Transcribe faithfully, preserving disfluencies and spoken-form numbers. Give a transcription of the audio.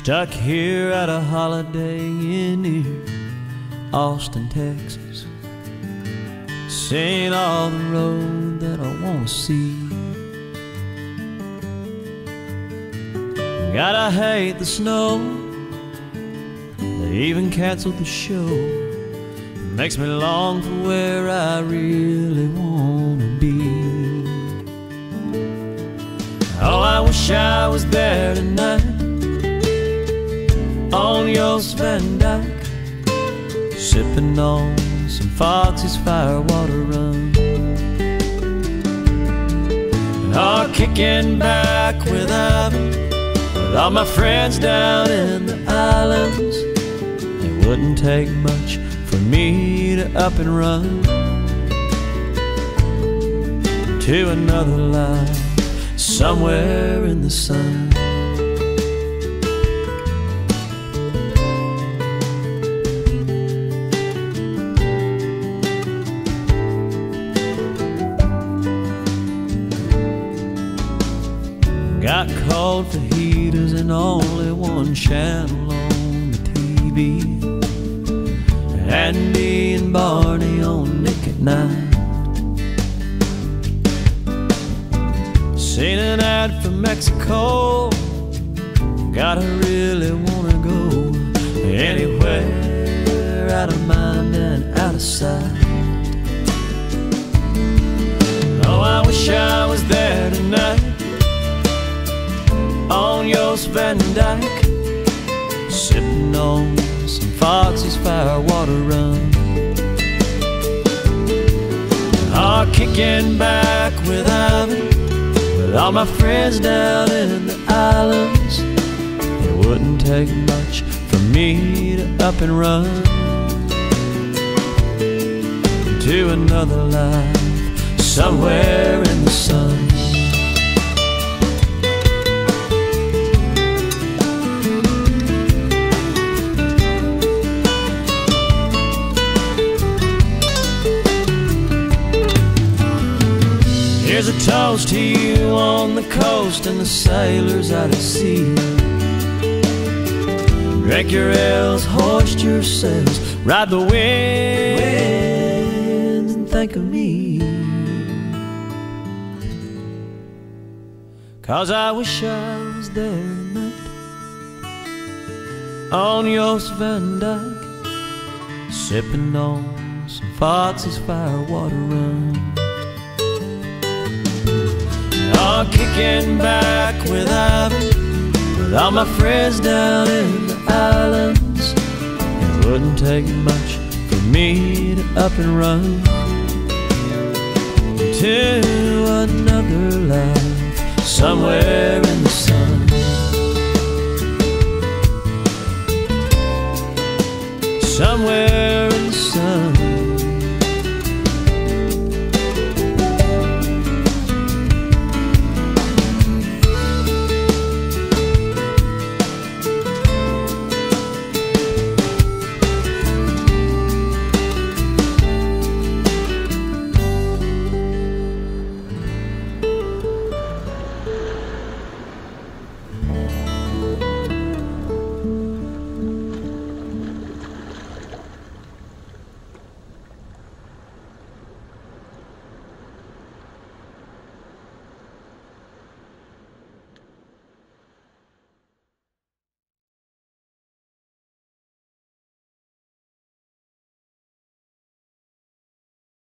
Stuck here at a holiday in near Austin, Texas, seeing all the road that I want to see. Gotta hate the snow, they even canceled the show. It makes me long for where I really want to be. Oh, I wish I was there tonight on Jost Van Dyke, sipping on some Foxy's Firewater rum, or kicking back with Ivan, with all my friends down in the islands. It wouldn't take much for me to up and run to another life somewhere in the sun. Got cold fajitas and only one channel on the T V, Andy and Barney on Nick at Night. Seen an ad from Mexico, gotta really wanna go anywhere out of mind and out of sight. Oh, I wish I was there tonight on Jost Van Dyke, sipping on some Foxy's Firewater rum, or kicking back with Ivan, with all my friends down in the islands. It wouldn't take much for me to up and run to another life somewhere in the sun. Here's a toast to you on the coast and the sailors out at sea. Drink your ales, hoist your sails, ride the winds and think of me. 'Cause I wish I was there tonight on Jost Van Dyke, sipping on some Foxy's Firewater rum, or kicking back with Ivan, with all my friends down in the islands. It wouldn't take much for me to up and run to another life somewhere in the sun. Somewhere in the sun.